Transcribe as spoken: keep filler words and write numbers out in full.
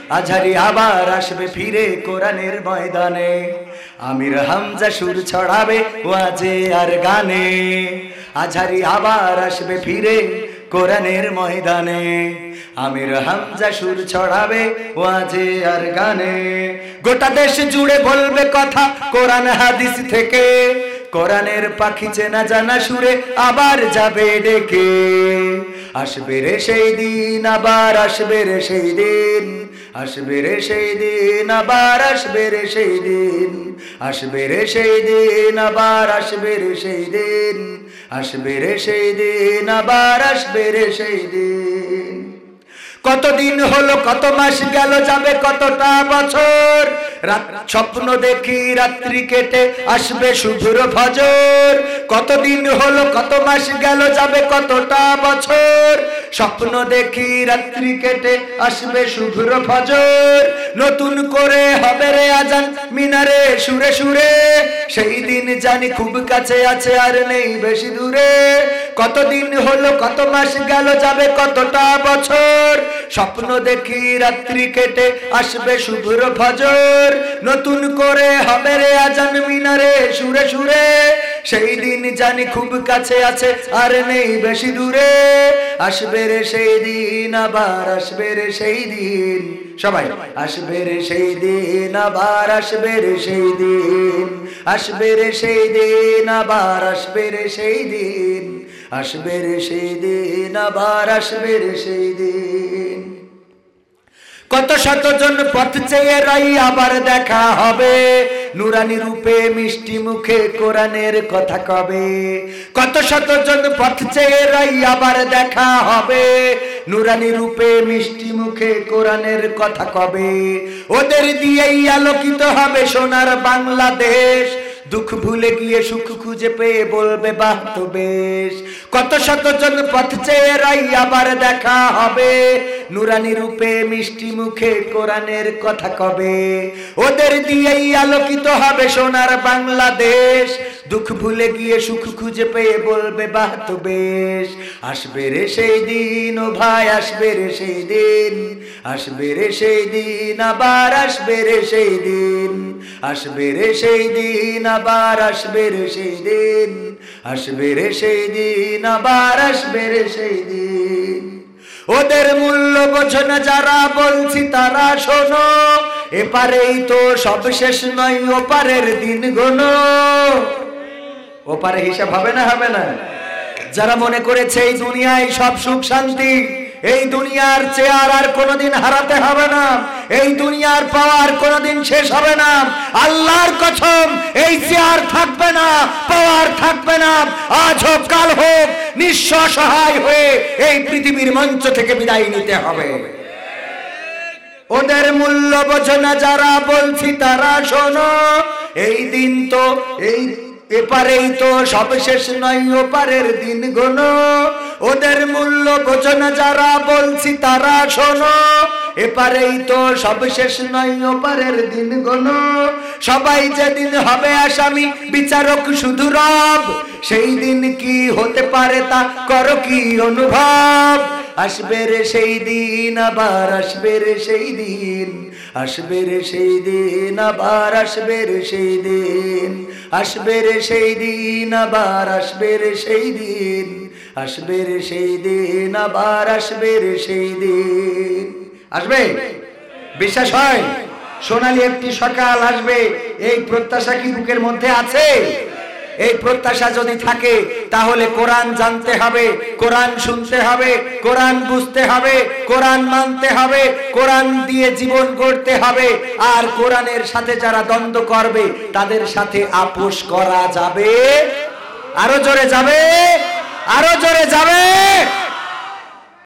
আজহারি আবার আসবে ফিরে কোরআনের ময়দানে। আমির হামজা সুর ছড়াবে ওয়াজে আর গানে। আজহারি আবার আসবে ফিরে কোরআনের ময়দানে। আমির হামজা সুর ছড়াবে ওয়াজে আর গানে। গোটা দেশ জুড়ে বলবে কথা কোরআন হাদিস থেকে। কোরআনের পাখি চেনা জানা সুরে আবার যাবে ডেকে। আসবে রে সেই দিন, আবার আসবে রে সেই দিন, আসবে রে সেই দিন, আবার আসবে রে সেই দিন, আসবে রে সেই দিন, আবার আসবে রে সেই দিন, আসবে রে সেই দিন, আবার আসবে রে সেই দিন। কতদিন হলো, কত মাস গেল, যাবে কতটা বছর। রাত স্বপ্ন দেখি রাত্রি কেটে আসবে শুভ্র ফজর। কতদিন হলো, কত মাস গেল, যাবে কতটা বছর। স্বপ্ন দেখি রাত্রি কেটে আসবে শুভ্র ফজর। নতুন করে হবে রে আজান মিনারে সুরে সুরে। সেই দিন জানি খুব কাছে আছে আর নেই বেশি দূরে। কতদিন হলো, কত মাস গেল, যাবে কতটা বছর। স্বপ্ন দেখি রাত্রি কেটে আসবে শুভ্র ফজর। নতুন করে হবে রে আজান মিনারে সুরে সুরে। সেই দিন জানি খুব কাছে আছে আর নেই বেশি দূরে। আসবে রে সেই দিন, আবার আসবে রে সেই দিন, সবাই আসবে রে সেই দিন, আবার আসবে রে সেই দিন, আসবে রে সেই দিন, আবার আসবে রে সেই দিন, আসবে রে সেই দিন, আবার আসবে রে সেই দিন। কত শতজন পথ চেয়ে রই আবার দেখা হবে। নুরানি রূপে মিষ্টি মুখে কোরআনের কথা কবে। কত শতজন পথ চেয়ে রই আবার দেখা হবে। নুরানি রূপে মিষ্টি মুখে কোরআনের কথা কবে। ওদের দিয়েই আলোকিত হবে সোনার বাংলাদেশ। দুঃখ ভুলে গিয়ে সুখ খুঁজে পেয়ে বলবে বাহ তো বেশ। কত শতজন পথ চেয়ে রই আবার দেখা হবে। নুরানি রূপে মিষ্টি মুখে কোরআনের কথা কবে। ওদের দিয়েই আলোকিত হবে সোনার বাংলাদেশ। দুঃখ ভুলে গিয়ে সুখ খুঁজে পেয়ে বলবে বাহ তো বেশ। আসবে রে সেই দিন, ও ভাই আসবে রে সেই দিন, আসবে রে সেই দিন, আবার আসবে রে সেই দিন, আসবে রে সেই দিন, আবার আসবে রে সেই দিন, আসবে রে সেই দিন, আবার আসবে রে সেই দিন। ওদের মূল্য বোঝো না যারা, বলছি তারা শোনো। এপারেই তো সব শেষ নয়, ওপারের দিন গোনো। ওপারে হিসাব হবে না, হবে না? যারা মনে করেছে এই দুনিয়ায় সব সুখ শান্তি, এই দুনিয়ার চেয়ার আর কোনোদিন হারাতে হবে না, এই দুনিয়ার পাওয়ার কোনোদিন শেষ হবে না। আল্লাহর কসম, এই চেয়ার থাকবে না, পাওয়ার থাকবে না। আজ হোক কাল হোক, নিঃস্ব সহায় হয়ে এই পৃথিবীর মঞ্চ থেকে বিদায় নিতে হবে। ওদের মূল্য বোঝো না যারা, বলছি তারা শোনো। এই দিন তো এই এপারেই তো সব শেষ নয়, ওপারের দিন গোনো। ওদের মূল্য বোঝো না যারা, বলছি তারা শোনো। এপারেই তো সব শেষ নয়, ওপারের দিন গোনো। সবাই যেদিন হবে আসামি, বিচারক শুধু রব। সেই দিন কি হতে পারে তা করো কি অনুভব। আসবে রে সেই দিন, আবার আসবে রে সেই দিন, আসবে রে সেই দিন, আবার আসবে রে সেই দিন, আসবে রে সেই দিন, আবার আসবে রে সেই দিন, আসবে রে সেই দিন, আবার আসবে রে সেই দিন। আসবে, বিশ্বাস হয়? সোনালী একটি সকাল আসবে, এই প্রত্যাশা কি বুকের মধ্যে আছে? এই প্রত্যাশা যদি থাকে তাহলে কোরআন জানতে হবে, কোরআন শুনতে হবে, কোরআন বুঝতে হবে, কোরআন মানতে হবে, কোরআন দিয়ে জীবন গড়তে হবে। আর কোরআনের সাথে যারা দ্বন্দ্ব করবে তাদের সাথে আপোষ করা যাবে। আরো জোরে যাবে, আরো জোরে যাবে।